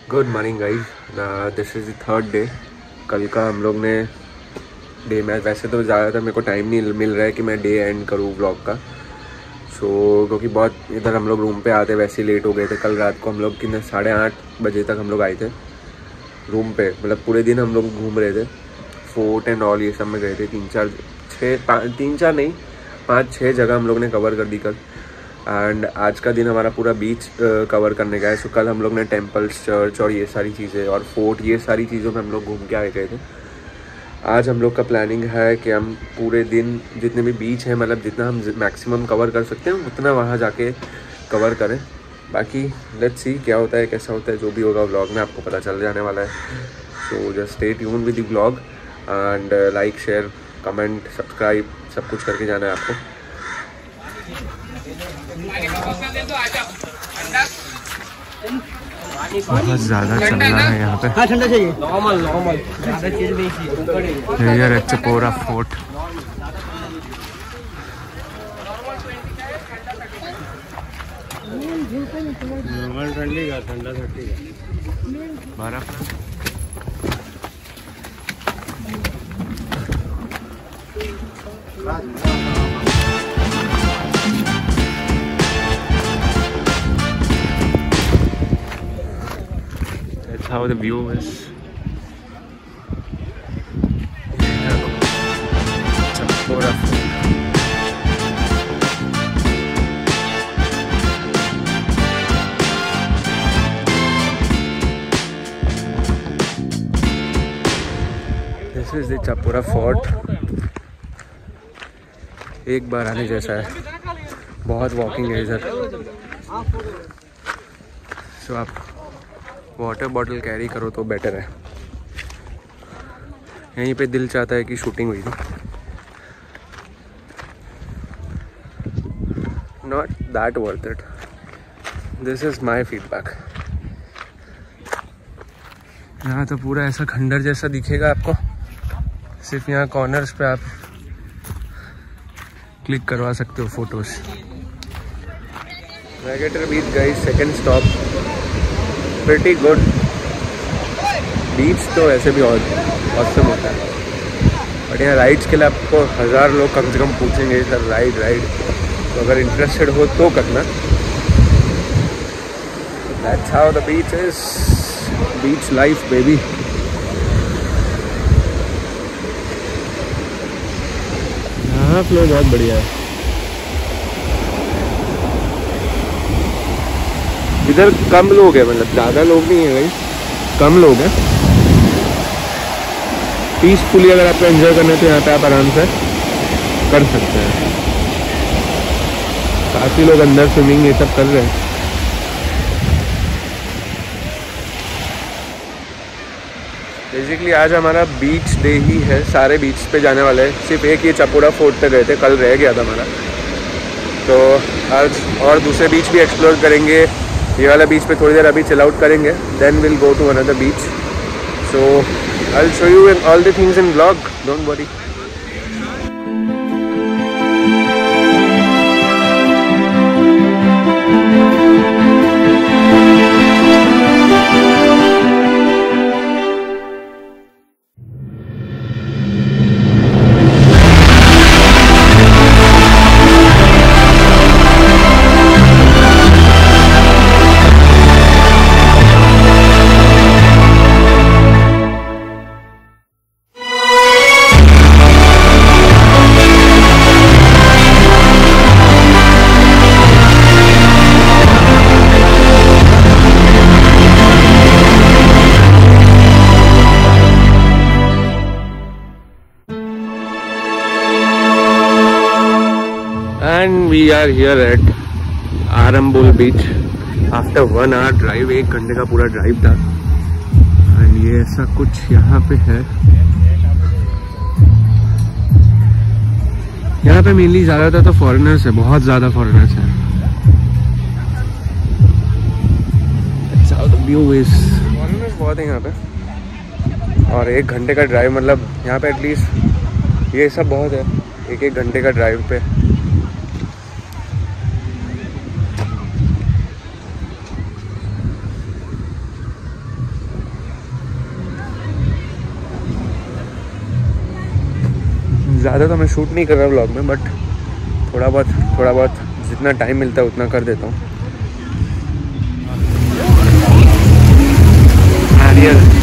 Good morning guys, this is the third day. कल का हम लोग ने डे में वैसे तो ज़्यादातर मेरे को टाइम नहीं मिल रहा है कि मैं डे एंड करूँ व्लॉग का। क्योंकि बहुत इधर हम लोग रूम पे आते वैसे ही लेट हो गए थे। कल रात को हम लोग कितने 8:30 बजे तक हम लोग आए थे रूम पे। मतलब पूरे दिन हम लोग घूम रहे थे, फोर्ट एंड ऑल ये सब में गए थे। 5-6 जगह हम लोग ने कवर कर दी कल। एंड आज का दिन हमारा पूरा बीच कवर करने का है। सो कल हम लोग ने टेम्पल्स, चर्च और ये सारी चीज़ें और फोर्ट, ये सारी चीज़ों में हम लोग घूम के आए गए थे। आज हम लोग का प्लानिंग है कि हम पूरे दिन जितने भी बीच हैं, मतलब जितना हम मैक्सिमम कवर कर सकते हैं उतना वहाँ जाके कवर करें। बाकी लेट्स सी क्या होता है, कैसा होता है। जो भी होगा व्लॉग में आपको पता चल जाने वाला है। So just stay tune with the vlog and like, share, comment, subscribe सब कुछ करके जाना है आपको। बहुत ज़्यादा चल रहा है यहाँ पे। हाँ, ठंडा चाहिए। नॉर्मल ज़्यादा चीज़ नहीं चाहिए। Here at Chapora fort. Normal ठंडी का, ठंडा ठंडी का बर्फ। That's how the view is. Chapora Fort. This is the Chapora Fort. एक बार आने जैसा है, बहुत वॉकिंग है इधर। सो आप वाटर बॉटल कैरी करो तो बेटर है। यहीं पे दिल चाहता है कि शूटिंग हुई थी। Not that worth it, this is my feedback. यहाँ तो पूरा ऐसा खंडर जैसा दिखेगा आपको। सिर्फ यहाँ कॉर्नर्स पे आप क्लिक करवा सकते हो photos. Vagator beach guys, second stop. Pretty good beach तो ऐसे भी ऑसम होता है, बट यहाँ राइड्स के लिए आपको 1000 लोग कम से कम पूछेंगे सर राइड। तो अगर इंटरेस्टेड हो तो करना। That's how the beach is, beach life baby. यहाँ फ्लो बहुत बढ़िया है। इधर कम लोग हैं, मतलब ज़्यादा लोग नहीं है भाई, कम लोग हैं। पीसफुली अगर आपको एंजॉय करना है तो यहाँ पे आप आराम से कर सकते हैं। काफ़ी लोग अंदर स्विमिंग ये सब कर रहे हैं। बेसिकली आज हमारा बीच डे ही है। सारे बीच पे जाने वाले हैं, सिर्फ एक ये चपोरा फोर्ट पे गए थे, कल रह गया था हमारा। तो आज और दूसरे बीच भी एक्सप्लोर करेंगे। ये वाला बीच पे थोड़ी देर अभी चिल आउट करेंगे, then will go to another beach. So I will show you in all the things in vlog, don't worry. And we are here at Arambol Beach after 1 hour drive। 1 घंटे का पूरा drive था। And ये ऐसा कुछ यहाँ पे है। यहाँ पे मेनली ज़्यादातर तो फॉरेनर्स है, बहुत ज़्यादा फॉरेनर्स है। That's how the view is। Foreigners बहुत है यहाँ पे। और 1 घंटे का ड्राइव, मतलब यहाँ पे एटलीस्ट ये सब बहुत है। 1-1 घंटे का ड्राइव पे। ज़्यादा तो मैं शूट नहीं कर रहा व्लॉग में, बट थोड़ा बहुत जितना टाइम मिलता है उतना कर देता हूँ। नारियल